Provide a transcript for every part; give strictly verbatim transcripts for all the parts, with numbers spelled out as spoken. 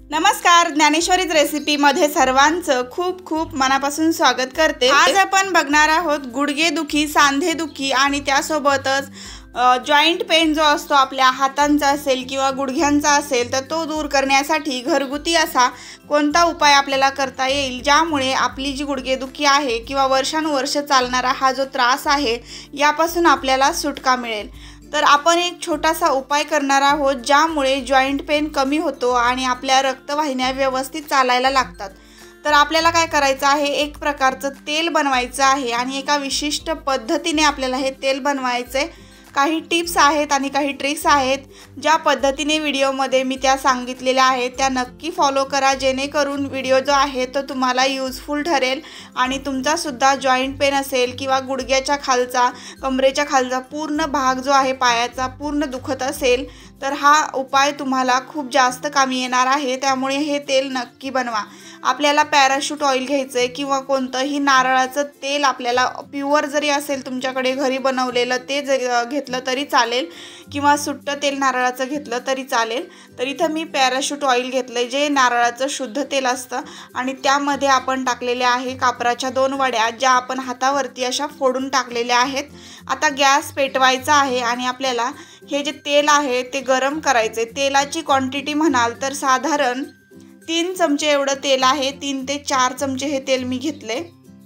नमस्कार, ज्ञानेश्वरीज रेसिपीमध्ये सर्वांचं खूप खूप मनापासून स्वागत करते। आज आपण बघणार आहोत गुडघेदुखी, सांधेदुखी आणि त्यासोबतच जॉइंट पेन जो असतो आपल्या हातांचा असेल किंवा गुडघ्यांचा असेल तर तो दूर करण्यासाठी घरगुती असा कोणता उपाय आपल्याला करता येईल ज्यामुळे आपली जी गुडघेदुखी आहे किंवा वर्षानुवर्ष चालणारा हा जो त्रास आहे यापासून आपल्याला सुटका मिळेल। तर आपण एक छोटासा उपाय करणार आहोत ज्यामुळे जॉइंट पेन कमी होतो आणि आपल्या रक्तवाहिन्या व्यवस्थित चालायला लागतात। तर आपल्याला काय करायचं आहे, एक प्रकारचं तेल बनवायचं आहे आणि एका विशिष्ट पद्धतीने आपल्याला हे तेल बनवायचे। काही टिप्स आहेत आणि काही ट्रिक्स आहेत ज्या पद्धतीने व्हिडिओमध्ये मी त्या सांगितलेल्या आहेत त्या नक्की फॉलो करा, जेणेकरून व्हिडिओ जो आहे तो तुम्हाला यूजफुल ठरेल आणि तुमचा सुद्धा जॉइंट पेन असेल किंवा गुडघ्याच्या खालचा, कमरेच्या खालचा पूर्ण भाग जो आहे पायाचा पूर्ण दुखत असेल तर हा उपाय तुम्हाला खूप जास्त कामी येणार आहे। त्यामुळे हे तेल नक्की बनवा। आपल्याला पॅराशूट ऑइल घ्यायचं आहे किंवा कोणतंही नारळाचं तेल आपल्याला प्युअर जरी असेल तुमच्याकडे घरी बनवलेलं ते घेतलं तरी चालेल किंवा सुट्टं तेल नारळाचं घेतलं तरी चालेल। तर इथं मी पॅराशूट ऑइल घेतलं आहे जे नारळाचं शुद्ध तेल असतं आणि त्यामध्ये आपण टाकलेले आहे कापराच्या दोन वड्या ज्या आपण हातावरती अशा फोडून टाकलेल्या आहेत। आता गॅस पेटवायचा आहे आणि आपल्याला हे जे तेल आहे ते गरम करायचे। तेलाची क्वांटिटी म्हणाल तर साधारण तीन चमचे एवढं तेल आहे, तीन ते चार चमचे हे तेल मी घेतले।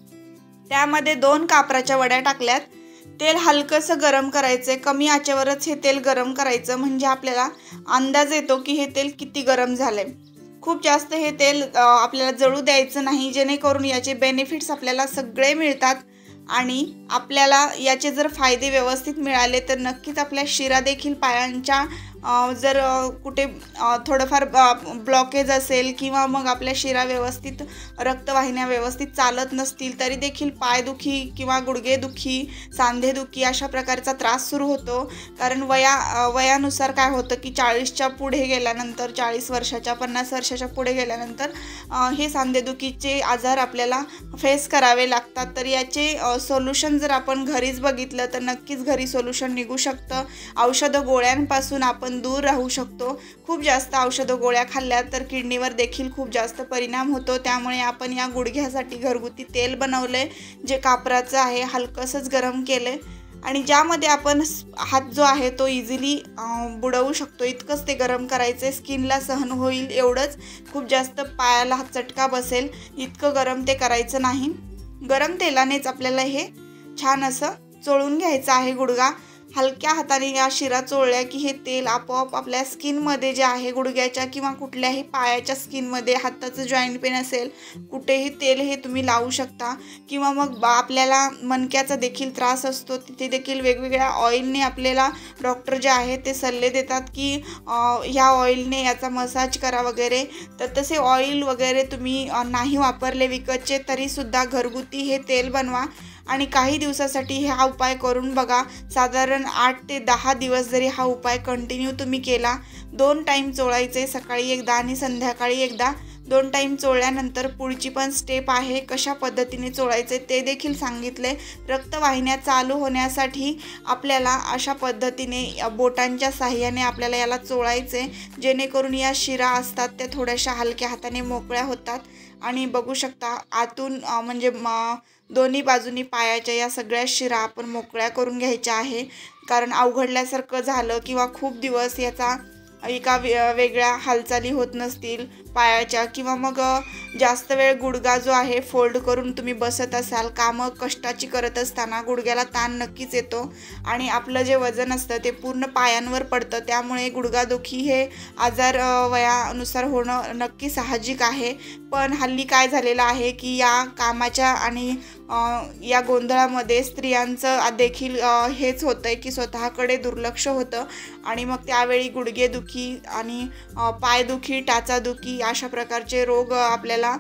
त्यामध्ये दोन कापराच्या वड्या टाकल्यात। तेल हलकंसं गरम करायचं, कमी आचेवरच हे तेल गरम करायचं म्हणजे आपल्याला अंदाज येतो की हे तेल किती गरम झाले। खूप जास्त हे तेल आपल्याला जळू द्यायचं नाही, जेणेकरून याचे बेनिफिट्स आपल्याला सगळे मिळतात आणि आपल्याला याचे जर फायदे व्यवस्थित मिळाले तर नक्कीच आपल्या शिरा देखील पायांच्या जर कुठे थोडंफार ब्लॉकेज असेल किंवा मग आपल्या शिरा व्यवस्थित रक्तवाहिन्या व्यवस्थित चालत नसतील तरी देखील पायदुखी किंवा गुडघेदुखी, सांधेदुखी अशा प्रकारचा त्रास सुरू होतो। कारण वया वयानुसार काय होतं की चाळीसच्या पुढे गेल्यानंतर, चाळीस वर्षाच्या पन्नास वर्षाच्या पुढे गेल्यानंतर हे सांधेदुखीचे आजार आपल्याला फेस करावे लागतात। तर याचे सोल्युशन जर आपण घरीच बघितलं तर नक्कीच घरी सोल्युशन निघू शकतं। औषधं गोळ्यांपासून आपण दूर राहू शकतो। खूप जास्त औषधं गोळ्या खाल्ल्या तर किडनीवर देखील खूप जास्त परिणाम होतो। त्यामुळे आपण या गुडघ्यासाठी घरगुती तेल बनवले जे कापराचं आहे, हलकंसंच गरम केले आणि ज्यामध्ये आपण हात जो आहे तो इझिली बुडवू शकतो इतकंच ते गरम करायचे। स्किनला सहन होईल एवढंच, खूप जास्त पायाला हात चटका बसेल इतकं गरम ते करायचं नाही। गरम तेलानेच आपल्याला हे छान असं चोळून घ्यायचं आहे गुडघा। हलक्या हाताने या शिरा चोळल्या की हे तेल आपोआप आपल्या स्किनमध्ये जे आहे गुडघ्याच्या किंवा कुठल्याही पायाच्या स्किनमध्ये, हाताचं जॉईंट पेन असेल कुठेही तेल हे तुम्ही लावू शकता। किंवा मग आपल्याला मणक्याचा देखील त्रास असतो तिथे देखील वेगवेगळ्या ऑइलने आपल्याला डॉक्टर जे आहे ते सल्ले देतात की ह्या ऑइलने याचा मसाज करा वगैरे। तर तसे ऑइल वगैरे तुम्ही नाही वापरले विकतचे तरीसुद्धा घरगुती हे तेल बनवा आणि काही दिवसासाठी हा उपाय करून बघा। साधारण आठ ते दहा दिवस जरी हा उपाय कंटिन्यू तुम्ही केला, दोन टाईम चोळायचे, सकाळी एकदा आणि संध्याकाळी एकदा, दोन टाईम चोळल्यानंतर पुढची पण स्टेप आहे कशा पद्धतीने चोळायचे ते देखील सांगितले। रक्तवाहिन्या चालू होण्यासाठी आपल्याला अशा पद्धतीने बोटांच्या साह्याने आपल्याला याला चोळायचे, जेणेकरून या शिरा असतात त्या थोड्याशा हलक्या हाताने मोकळ्या होतात आणि बघू शकता आतून म्हणजे दोन्ही बाजूनी पायाच्या या सगळ्या शिरा आपण मोकळ्या करून घ्यायच्या आहे। कारण अवघडल्यासारखं झालं किंवा खूप दिवस याचा एका वेगळ्या हालचाली होत नसतील पायाच्या किंवा मग जास्त वेळ गुडघा जो आहे फोल्ड करून तुम्ही बसत असाल, कामं कष्टाची करत असताना गुडघ्याला ताण नक्कीच येतो आणि आपलं जे वजन असतं ते पूर्ण पायांवर पडतं। त्यामुळे गुडघादुखी हे आजार वयानुसार होणं नक्की साहजिक आहे। पण हल्ली काय झालेलं आहे की या कामाच्या आणि या गोंधळामध्ये स्त्रियांचं देखील हेच होतं की स्वतःकडे दुर्लक्ष होतं आणि मग त्यावेळी गुडघेदुखी आणि पायदुखी, टाचादुखी अशा प्रकारचे रोग आपल्याला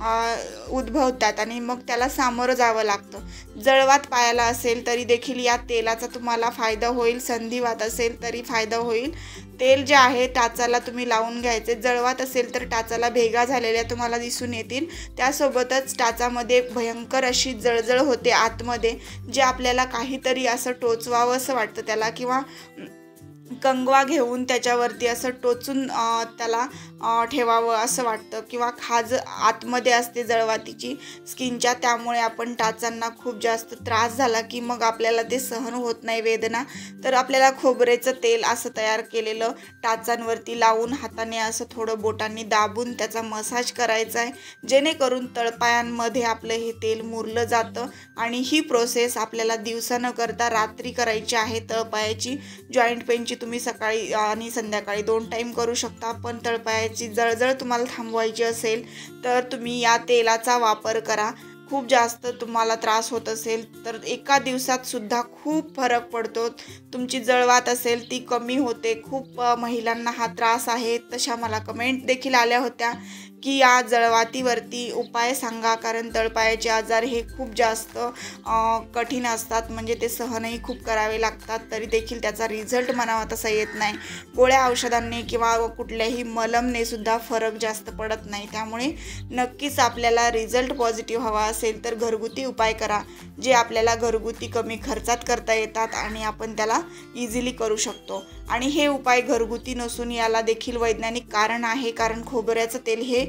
उद्भवतात आणि मग त्याला सामोरं जावं लागतं। जळवात पायाला असेल तरी देखील या तेलाचा तुम्हाला फायदा होईल, संधिवात असेल तरी फायदा होईल। तेल जे आहे टाचाला तुम्ही लावून घ्यायचे। जळवात असेल तर टाचाला भेगा झालेल्या तुम्हाला दिसून येतील, त्यासोबतच टाचामध्ये भयंकर अशी जळजळ होते आतमध्ये, जे आपल्याला काहीतरी असं टोचवावं असं वाटतं त्याला किंवा कंगवा घेऊन त्याच्यावरती असं टोचून त्याला ठेवावं असं वाटतं, किंवा खाज आतमध्ये असते जळवातीची स्किनच्या, त्यामुळे आपण टाचांना खूप जास्त त्रास झाला की मग आपल्याला ते सहन होत नाही वेदना, तर आपल्याला खोबरेचं तेल असं तयार केलेलं टाचांवरती लावून हाताने असं थोडं बोटांनी दाबून त्याचा मसाज करायचा आहे, जेणेकरून तळपायांमध्ये आपलं हे तेल मुरलं जातं. आणि ही प्रोसेस आपल्याला दिवसा न करता रात्री करायची आहे. तळपायाची जॉईंट पेनची तुम्ही सकाळी आणि संध्याकाळी दोन टाईम करू शकता, पण तळपायाची जळजळ तुम्हाला थांबवायची असेल तर तुम्ही या तेलाचा वापर करा. खूप जास्त तुम्हाला त्रास होत असेल तर एका दिवसात सुद्धा खूप फरक पडतो. तुमची जळवात असेल ती कमी होते. खूप महिलांना हा त्रास आहे. तशा मला कमेंट देखील आल्या होत्या की या जळवातीवरती उपाय सांगा, कारण तळपायाचे आजार हे खूप जास्त कठीण असतात, म्हणजे ते सहनही खूप करावे लागतात, तरी देखील त्याचा रिझल्ट म्हणावा तसा येत नाही. गोळ्या औषधांनी किंवा कुठल्याही मलमने सुद्धा फरक जास्त पडत नाही. त्यामुळे नक्कीच आपल्याला रिझल्ट पॉझिटिव्ह हवा असेल तर घरगुती उपाय करा, जे आपल्याला घरगुती कमी खर्चात करता येतात आणि आपण त्याला इझिली करू शकतो. आणि हे उपाय घरगुती नसून याला देखील वैज्ञानिक कारण आहे, कारण खोबऱ्याचं तेल हे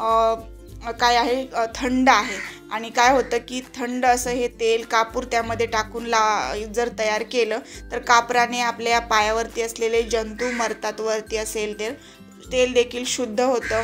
काय आहे, थंड आहे. आणि काय होतं की थंड असं हे तेल कापूर त्यामध्ये टाकून ला जर तयार केलं तर कापराने आपल्या पायावरती असलेले जंतू मरतात. वरती असेल तर तेल देखील शुद्ध होतं.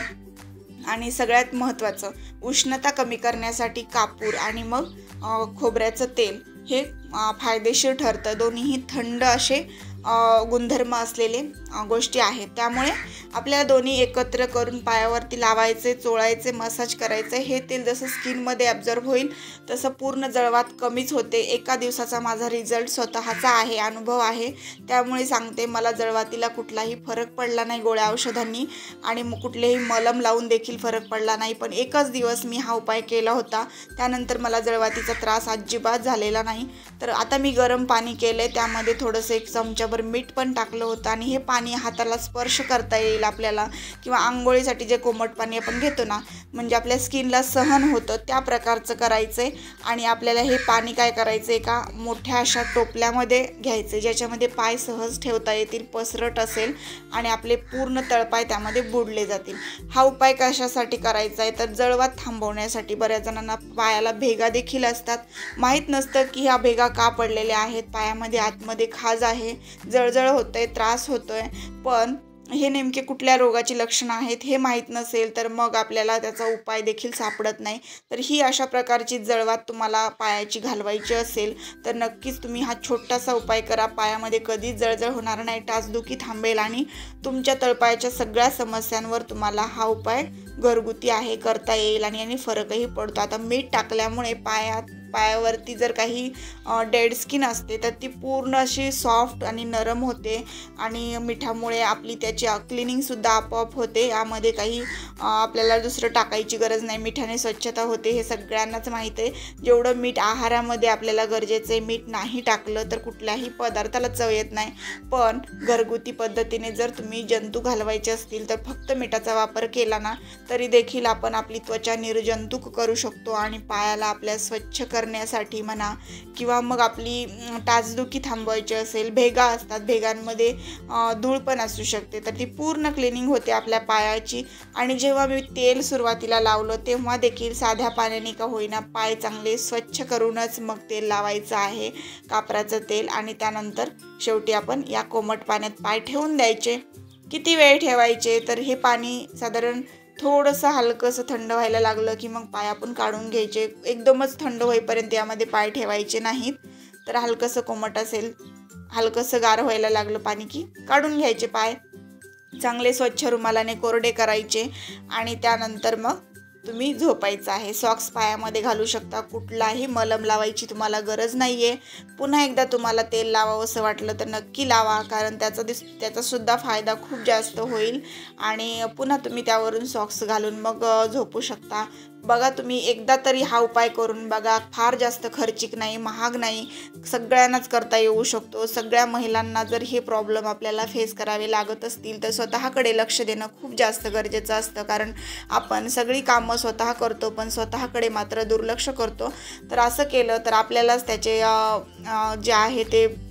आणि सगळ्यात महत्त्वाचं, उष्णता कमी करण्यासाठी कापूर आणि मग खोबऱ्याचं तेल हे फायदेशीर ठरतं. दोन्हीही थंड असे गुणधर्म असलेले गोष्टी आहेत. त्यामुळे आपल्याला दोन्ही एकत्र करून पायावरती लावायचे, चोळायचे, मसाज करायचे. हे तेल जसं स्किनमध्ये ॲब्झॉर्ब होईल तसं पूर्ण जळवात कमीच होते. एका दिवसाचा माझा रिझल्ट स्वतःचा आहे, अनुभव आहे, त्यामुळे सांगते. मला जळवातीला कुठलाही फरक पडला नाही गोळ्या औषधांनी आणि कुठलेही मलम लावून देखील फरक पडला नाही. पण एकच दिवस मी हा उपाय केला होता, त्यानंतर मला जळवातीचा त्रास अजिबात झालेला नाही. तर आता मी गरम पाणी केले, त्यामध्ये थोडंसं एक चमचाभर मीठ पण टाकलं होतं आणि हे पाणी हाताला स्पर्श करता येईल आपल्याला, किंवा आंघोळीसाठी जे कोमट पाणी आपण घेतो ना, म्हणजे आपल्या स्किनला सहन होतं त्या प्रकारचं करायचं आहे. आणि आपल्याला हे पाणी काय करायचं, एका मोठ्या अशा टोपल्यामध्ये घ्यायचं, ज्याच्यामध्ये पाय सहज ठेवता येतील, पसरट असेल आणि आपले पूर्ण तळपाय त्यामध्ये बुडले जातील. हा उपाय कशासाठी करायचा आहे तर जळवात थांबवण्यासाठी. बऱ्याच जणांना पायाला भेगा देखील असतात, माहीत नसतं की ह्या भेगा का पडलेल्या आहेत, पायामध्ये आतमध्ये खाज आहे, जळजळ होतंय, त्रास होतोय, पण हे नेमके कुठल्या रोगाची लक्षणं आहेत हे माहीत नसेल तर मग आपल्याला त्याचा उपाय देखील सापडत नाही. तर ही अशा प्रकारची जळवात तुम्हाला पायाची घालवायची असेल तर नक्कीच तुम्ही हा छोटासा उपाय करा. पायामध्ये कधीच जळजळ होणार नाही, टाचदुखी थांबेल आणि तुमच्या तळपायाच्या सगळ्या समस्यांवर तुम्हाला हा उपाय घरगुती आहे करता येईल आणि याने फरकही पडतो. आता मीठ टाकल्यामुळे पायात पायावरती जर काही डेड स्किन असते तर ती पूर्ण अशी सॉफ्ट आणि नरम होते आणि मिठामुळे आपली त्याची क्लिनिंगसुद्धा आपोआप होते. यामध्ये काही आपल्याला दुसरं टाकायची गरज नाही, मिठाने स्वच्छता होते, हे सगळ्यांनाच माहीत आहे. जेवढं मीठ आहारामध्ये आपल्याला गरजेचं आहे, मीठ नाही टाकलं तर कुठल्याही पदार्थाला चव येत नाही. पण घरगुती पद्धतीने जर तुम्ही जंतू घालवायचे असतील तर फक्त मिठाचा वापर केला ना तरी देखील आपण आपली त्वचा निर्जंतुक करू शकतो. आणि पायाला आपल्या स्वच्छ करण्यासाठी म्हणा किंवा मग आपली टाचदुखी थांबवायची असेल, भेगा असतात, भेगांमध्ये धूळ पण असू शकते, तर ती पूर्ण क्लिनिंग होते आपल्या पायाची. आणि जेव्हा मी तेल सुरुवातीला लावलं तेव्हा देखील साध्या पाण्याने का होईना पाय चांगले स्वच्छ करूनच मग तेल लावायचं आहे, कापराचं तेल. आणि त्यानंतर शेवटी आपण या कोमट पाण्यात पाय ठेवून द्यायचे. किती वेळ ठेवायचे तर हे पाणी साधारण थोडंसं हलकंसं थंड व्हायला लागलं की मग पाय आपण काढून घ्यायचे. एकदमच थंड होईपर्यंत यामध्ये पाय ठेवायचे नाहीत. तर हलकंसं कोमट असेल, हलकंसं गार व्हायला लागलं पाणी की काढून घ्यायचे पाय. चांगले स्वच्छ रुमालाने कोरडे करायचे आणि त्यानंतर मग तुम्ही झोपायचं आहे. सॉक्स पायामध्ये घालू शकता, कुठलाही मलम लावायची तुम्हाला गरज नाही आहे. पुन्हा एकदा तुम्हाला तेल लावावं असं वाटलं तर नक्की लावा, कारण त्याचा दिस त्याचासुद्धा फायदा खूप जास्त होईल. आणि पुन्हा तुम्ही त्यावरून सॉक्स घालून मग झोपू शकता. बघा तुम्ही एकदा तरी हा उपाय करून बघा. फार जास्त खर्चिक नाही, महाग नाही, सगळ्यांनाच करता येऊ शकतो. सगळ्या महिलांना जर हे प्रॉब्लेम आपल्याला फेस करावे लागत असतील तर स्वतःकडे लक्ष देणं खूप जास्त गरजेचं असतं, कारण आपण सगळी कामं स्वतः करतो पण स्वतःकडे मात्र दुर्लक्ष करतो. तर असं केलं तर आपल्यालाच त्याचे जे आहे ते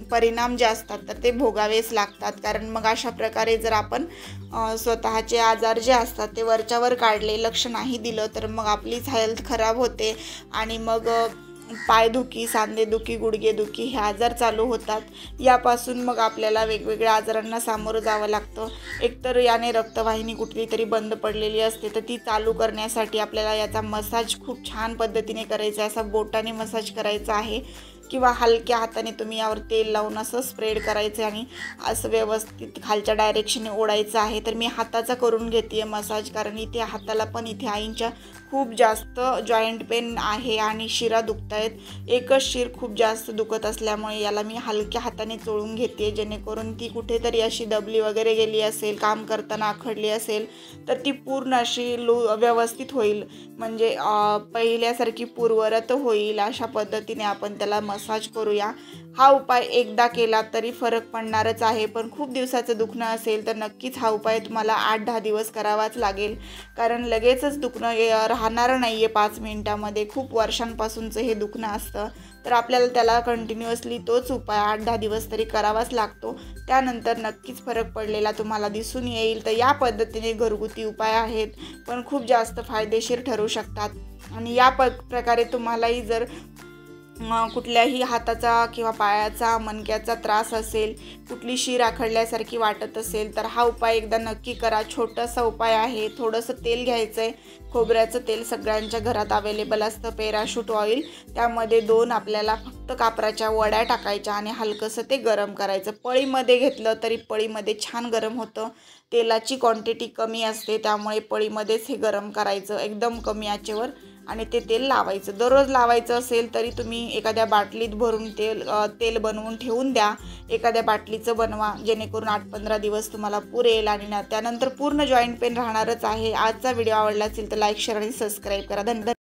परिणाम जे असतात तर ते भोगावेच लागतात. कारण मग अशा प्रकारे जर आपण स्वतःचे आजार जे असतात ते वरच्यावर काढले, लक्ष नाही दिलं तर मग आपलीच हेल्थ खराब होते आणि मग पायदुखी, सांधेदुखी, गुडघेदुखी हे आजार चालू होतात. यापासून मग आपल्याला वेगवेगळ्या आजारांना सामोरं जावं लागतं. एकतर याने रक्तवाहिनी कुठली तरी बंद पडलेली असते तर ती चालू करण्यासाठी आपल्याला याचा मसाज खूप छान पद्धतीने करायचा आहे. असा बोटाने मसाज करायचा आहे किंवा हलक्या हाताने तुम्ही यावर तेल लावून असं स्प्रेड करायचं आणि असं व्यवस्थित खालच्या डायरेक्शनने ओढायचं आहे. तर मी हाताचा करून घेते आहे मसाज, कारण इथे हाताला पण इथे आईंच्या खूप जास्त जॉईंट पेन आहे आणि शिरा दुखत आहेत. एकच शिर खूप जास्त दुखत असल्यामुळे याला मी हलक्या हाताने चोळून घेते, जेणेकरून ती कुठेतरी अशी दबली वगैरे गेली असेल, काम करताना आखडली असेल तर ती पूर्ण अशी लू व्यवस्थित होईल, म्हणजे पहिल्यासारखी पूर्वरत होईल. अशा पद्धतीने आपण त्याला मसाज करूया. हा उपाय एकदा केला तरी फरक पडणारच आहे, पण खूप दिवसाचं दुखणं असेल तर नक्कीच हा उपाय तुम्हाला आठ दहा दिवस करावाच लागेल, कारण लगेचच दुखणं राहणार नाही आहे पाच मिनिटामध्ये. खूप वर्षांपासूनचं हे दुखणं असतं तर आपल्याला त्याला कंटिन्युअसली तोच उपाय आठ दहा दिवस तरी करावाच लागतो. त्यानंतर नक्कीच फरक पडलेला तुम्हाला दिसून येईल. तर या पद्धतीने घरगुती उपाय आहेत, पण खूप जास्त फायदेशीर ठरू शकतात. आणि या प प्रकारे तुम्हालाही जर कुठल्याही हाताचा किंवा पायाचा, मणक्याचा त्रास असेल, कुठली शीर आखडल्यासारखी वाटत असेल तर हा उपाय एकदा नक्की करा. छोटासा उपाय आहे. थोडंसं तेल घ्यायचं आहे, खोबऱ्याचं तेल सगळ्यांच्या घरात अवेलेबल असतं, पॅराशूट ऑइल. त्यामध्ये दोन आपल्याला फक्त कापराच्या वड्या टाकायच्या आणि हलकंसं ते गरम करायचं. पळीमध्ये घेतलं तरी पळीमध्ये छान गरम होतं. तेलाची क्वांटिटी कमी असते त्यामुळे पळीमध्येच हे गरम करायचं एकदम कमी आचेवर आणि ते तेल लावायचं. दररोज लावायचं असेल तरी तुम्ही एखाद्या बाटलीत भरून तेल तेल बनवून ठेवून द्या. एखाद्या बाटलीचं बनवा, जेणेकरून आठ पंधरा दिवस तुम्हाला पुरेल आणि त्यानंतर पूर्ण जॉईंट पेन राहणारच आहे. आजचा व्हिडिओ आवडला असेल तर लाईक, शेअर आणि सबस्क्राईब करा. धन्यवाद.